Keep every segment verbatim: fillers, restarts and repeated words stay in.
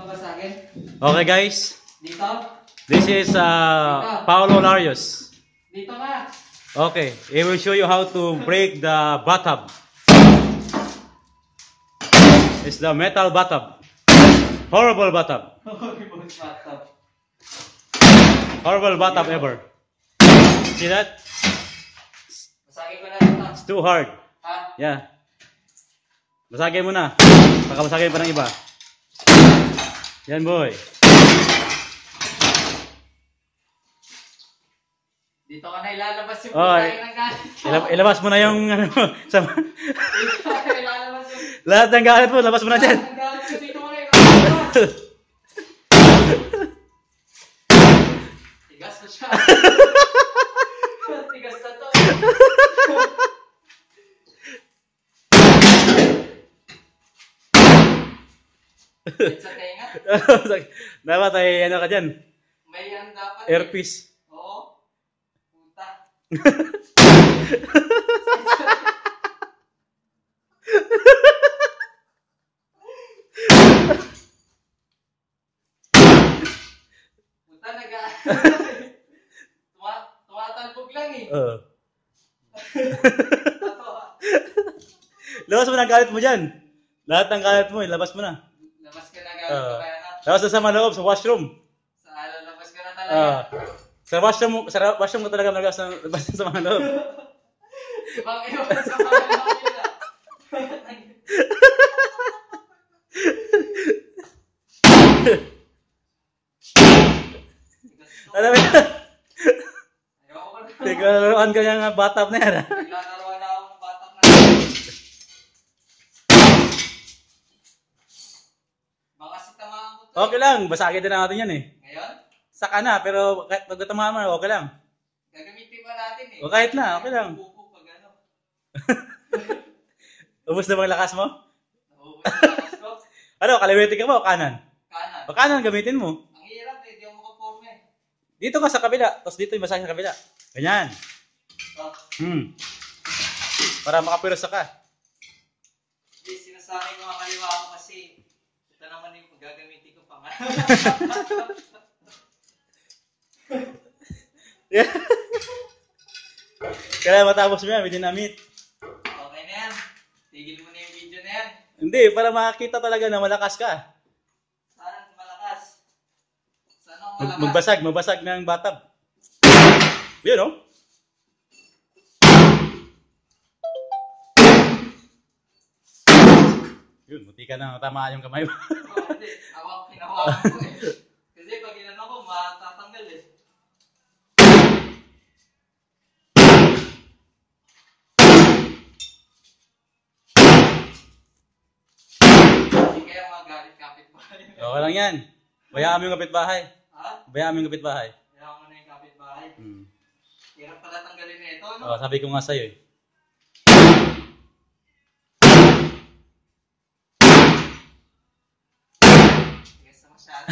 babasagin? Okay guys. Dito? This is uh, Paulo Larios. Dito ka. Okay, he will show you how to break the bathtub. It's the metal bathtub. Horrible bathtub. Horrible bathtub. Horrible bathtub ever. See that? Basagin ko na ito. It's too hard. Ha? Yeah. Basagin mo na. Baka basagin pa ng iba. Yan boy. Dito ka na ilalabas yung Oh, putay ng galit mo. Ilab ilabas mo na yung ano sa Dito ka na ilalabas yung... lahat ng galit mo, labas mo na dyan. Lahat ng galit ko dito ka na ilalabas. Tigas na siya. Tigas na to. Sa tenga? Dapat ay ano ka dyan. May yan dapat. Earpiece. Oo. Puta. Puta naga. Tuma tumatalbog lang eh. Oo. Tatawa. Labas mo na ang galit mo dyan. Lahat ng galit mo, ilabas mo na. Labas ka na galit Uh, ko kaya na. labas na sa maloob, sa washroom. Sa ala, labas ka na talaga. Uh, sa washroom, sa washroom mo talaga malabas na labas na sa mga loob. Ibang iwan sa mga nila. Alam mo yan? Ayoko na. Tiglaruan ka yung bathtub na yan. Naglalaroan na akong batak na. Baka si tamaan ko to. Okay lang, basagin din natin yan eh. Ngayon? Saka na, pero kahit nagtatamaan mo, okay lang. Gagamitin pa natin eh. O kahit na, okay lang. Bubo pag ano. Ubus na bang lakas mo? Naubos na lakas ko. Ano, kaliwitin ka ba o kanan? Kanan. O kanan gamitin mo. Ang hirap eh, di ako makaporme. Dito ka sa kabila, tapos dito yung basagin sa kabila. Ganyan. Oh. Hmm. Para makapirasa ka. Hindi, sinasabi ko ang kaliwa ko kasi ito naman yung gagamitin ko pa nga. Yeah. Kaya matapos mo yan, video namin. Okay na yan. Tigil mo na yung video na yan. Hindi, para makakita talaga na malakas ka. Saan malakas? Saan ako Mag malakas? magbasag, magbasag ng bathtub. Yun, no? Yun, buti ka na tamaan yung kamay mo. Oh, hindi. Hawak, hinawakan ko eh. Kasi pag inano ko, matatanggal eh. Hindi kaya magalit kapitbahay. Okay lang yan. Bayaan mo yung kapitbahay. Ha? Bayaan mo yung kapitbahay. Kaya mo na yung kapitbahay. Hmm. Hirap pala tanggalin na ito, no? Oh, sabi ko nga sa'yo eh. Tigas na masyado.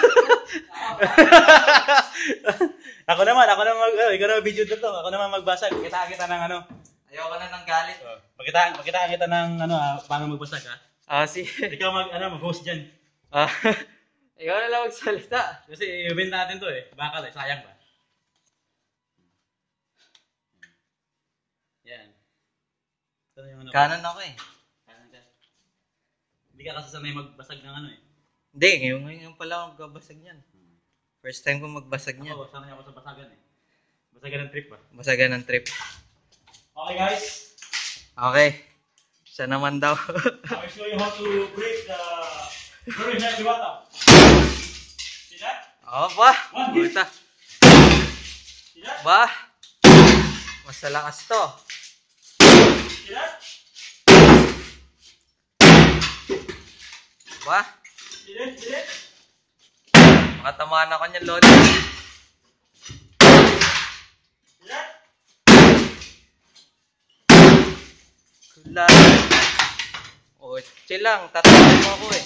Ako naman, ako naman mag, uh, ikaw naman video dito. Ako naman magbasag. Kita kita ng ano. Ayoko na ng galit. Uh, Magkita, magkita kita ng ano, ah, paano magbasag ha. Ah, si... Ikaw mag, ano, mag-host dyan. Ah, ikaw na lang magsalita. Kasi i-event natin to eh. Bakal eh, sayang ba? Yan. Ito na yung ano. Kanan ako eh. Kanan ka. Hindi ka kasi sanay magbasag ng ano eh. Hindi, ngayon, ngayon pala ako magbabasag niyan. First time ko magbasag niyan. Ako, sanay ako sa basagan eh. Basagan ng trip ba? Basagan ng trip. Okay guys. Okay. Siya naman daw. I'll show you how to break the very heavy bathtub. See that? Oo ba? One hit. Buta. See that? Ba? Mas malakas to. See that? Ba? See that? See that? Makatamaan ako niyan, Lodi. See that? Kula. O, chill lang. Tatawin mo ako eh.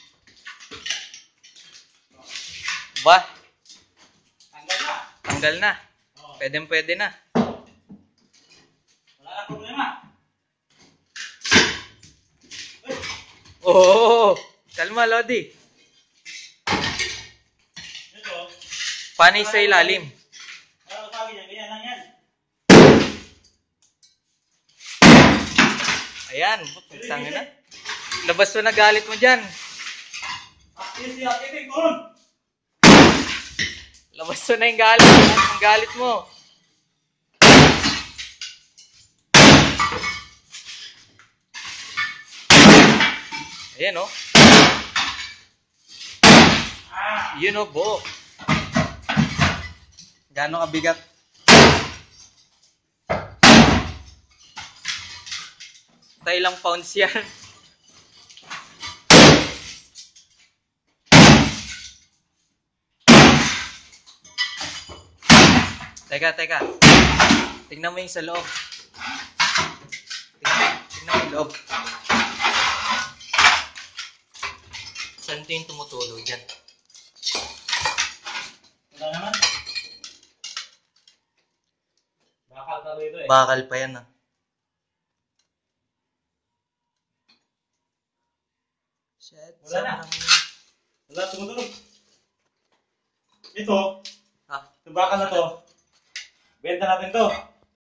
Ba? Tanggal na. Tanggal na. Oh. Pwede pwede na. Wala na problema. Oo. Kalma, Lodi. Paano yung sa ilalim? Ano sabi niya? Ganyan lang yan. Ayan, putang ina. Labas mo na galit mo dyan. Akit siya, akit ko. Labas mo na yung galit. Ang galit mo. Ayan o. Oh. Yun o, buo. Gano'ng kabigat? Sa ilang pounds yan? Teka, teka. Tingnan mo yung sa loob. Tingnan, tingnan mo yung loob. Saan ito yung tumutulo dyan? Wala naman. Bakal pa ito eh. Bakal pa yan ah. Shit, wala na. Wala, tumutulog. Ito. Ah. Itong bakal na to. Benta natin to.